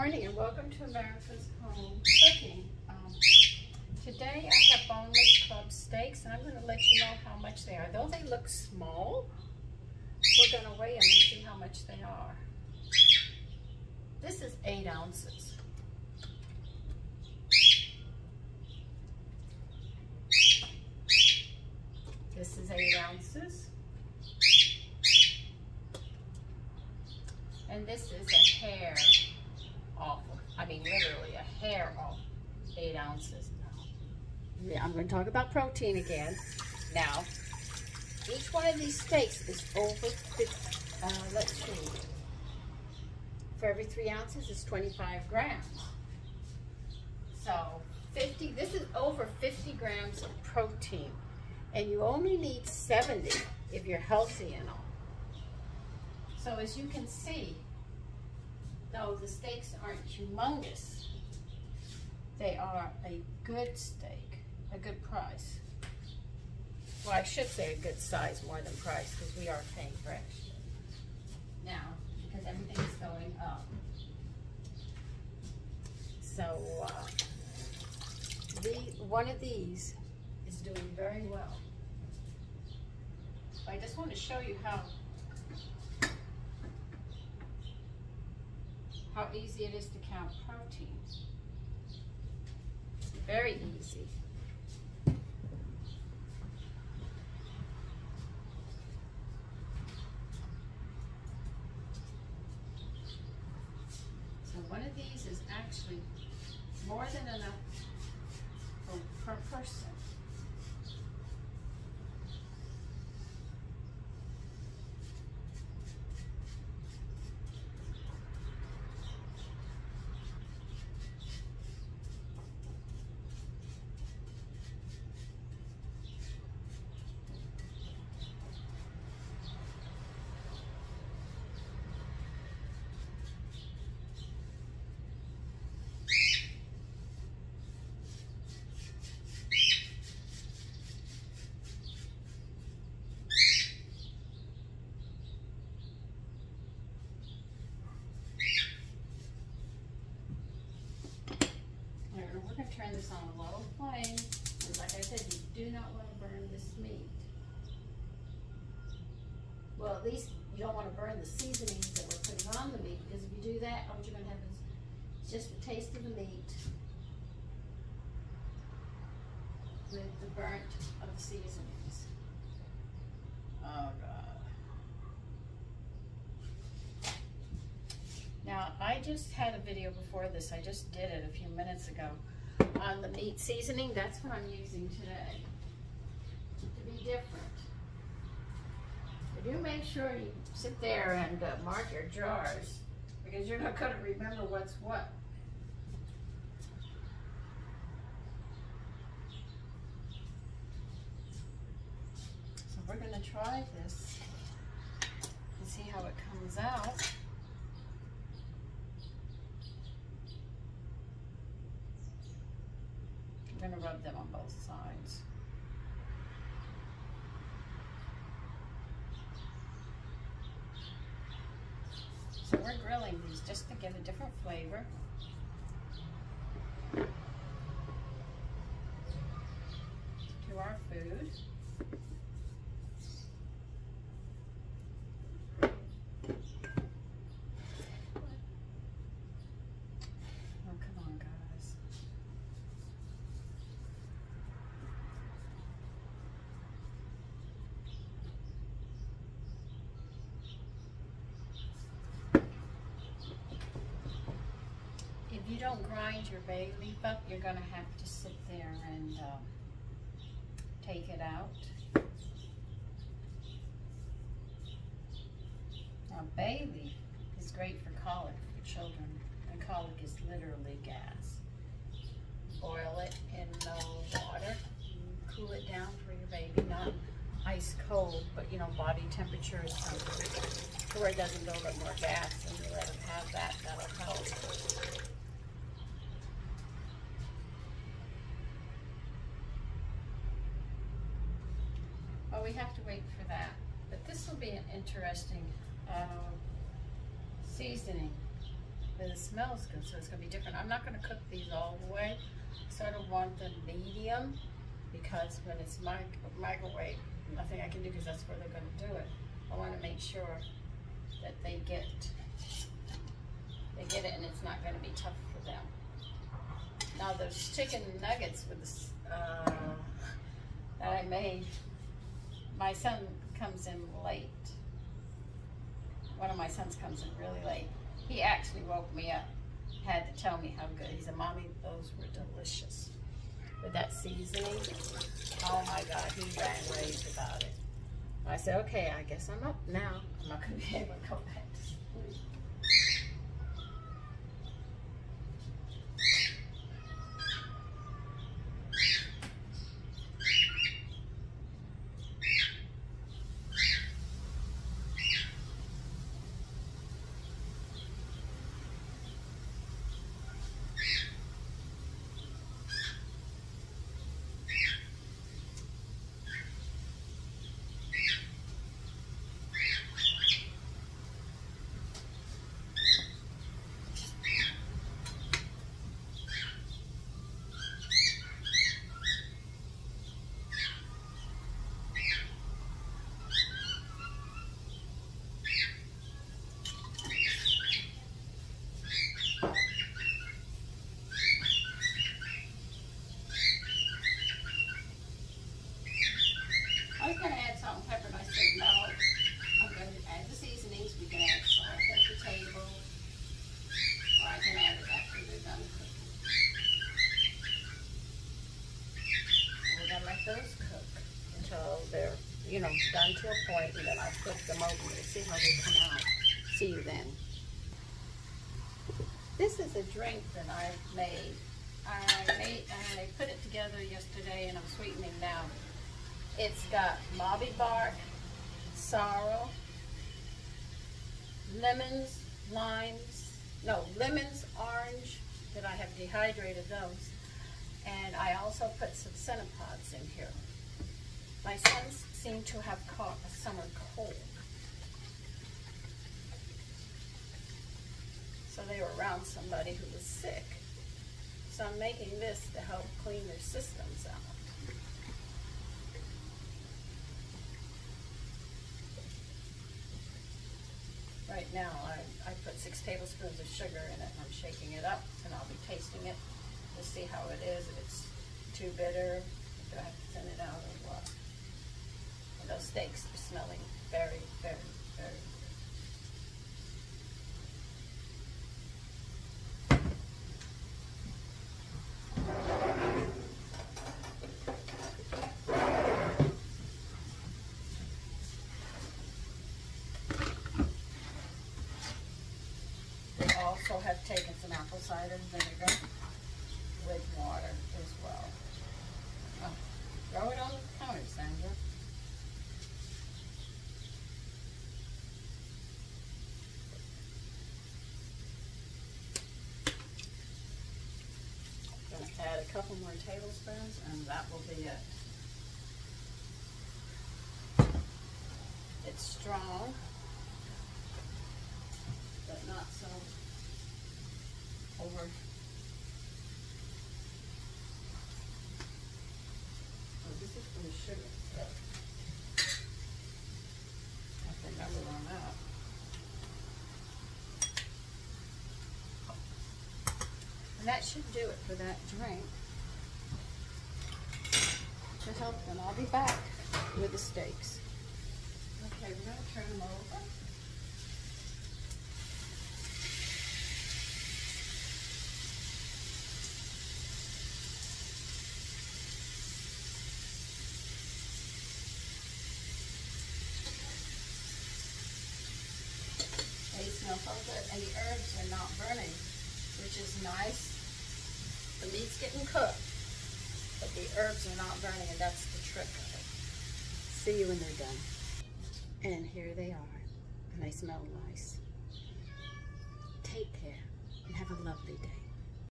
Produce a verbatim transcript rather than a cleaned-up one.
morning and welcome to America's Home Cooking. Um, today I have boneless club steaks and I'm going to let you know how much they are. Though they look small, we're going to weigh them and see how much they are. This is eight ounces. This is eight ounces. And this is a hair off, I mean literally a hair off eight ounces now. Yeah, I'm going to talk about protein again. Now, each one of these steaks is over fifty, uh, let's see, for every three ounces is twenty-five grams. So fifty, this is over fifty grams of protein. And you only need seventy if you're healthy and all. So as you can see, though the steaks aren't humongous, they are a good steak, a good price. Well, I should say a good size more than price because we are paying for extra. Now, because everything is going up. So, uh, the, one of these is doing very well. I just want to show you how how easy it is to count protein. Very easy. So one of these is actually more than enough for, per person. We're going to turn this on a low flame, because like I said, you do not want to burn this meat. Well, at least you don't want to burn the seasonings that we're putting on the meat, because if you do that, what you're going to have is just the taste of the meat with the burnt of the seasonings. Oh, God. Now, I just had a video before this. I just did it a few minutes ago on the meat seasoning. That's what I'm using today to be different. But do make sure you sit there and uh, mark your jars, because you're not going to remember what's what. So we're going to try this and see how it comes out. I'm going to rub them on both sides. So we're grilling these just to get a different flavor. To our food. If you don't grind your bay leaf up, you're going to have to sit there and um, take it out. Now, bay leaf is great for colic for children, and colic is literally gas. Boil it in no water, cool it down for your baby, not ice cold, but you know, body temperature is something to where it doesn't build up more gas, and you let them have that, that'll help. Well, we have to wait for that. But this will be an interesting uh, seasoning but it smells good, so it's gonna be different. I'm not gonna cook these all the way. I sort of want them medium, because when it's mic microwave, nothing I can do, because that's where they're gonna do it. I want to make sure that they get they get it, and it's not gonna be tough for them. Now those chicken nuggets with this, uh, that I made, my son comes in late. One of my sons comes in really late. He actually woke me up, had to tell me how good. He said, Mommy, those were delicious. With that seasoning, oh my God, he ran raved about it. I said, okay, I guess I'm up now. I'm not gonna be able to go back to sleep. Those cook until they're, you know, done to a point, and then I'll flip them over to see how they come out. See you then. This is a drink that I've made. I made, I put it together yesterday, and I'm sweetening now. It's got mauve bark, sorrel, lemons, limes, no, lemons, orange, that I have dehydrated those. And I also put some Cinepods in here. My sons seem to have caught a summer cold. So they were around somebody who was sick. So I'm making this to help clean their systems out. Right now I, I put six tablespoons of sugar in it, and I'm shaking it up, and I'll be tasting it to see how it is, if it's too bitter, if I have to thin it out or what. And those steaks are smelling very, very, very good. They also have taken some apple cider vinegar with water as well. Oh, throw it on the counter, Sandra. Gonna add a couple more tablespoons, and that will be it. It's strong, but not so over. This is from the sugar. I have to remember on that. And that should do it for that drink. To help them. I'll be back with the steaks. Okay, we're going to turn them over. Smell so good, and the herbs are not burning, which is nice. The meat's getting cooked, but the herbs are not burning, and that's the trick of it. See you when they're done. And here they are, and they smell nice. Take care, and have a lovely day.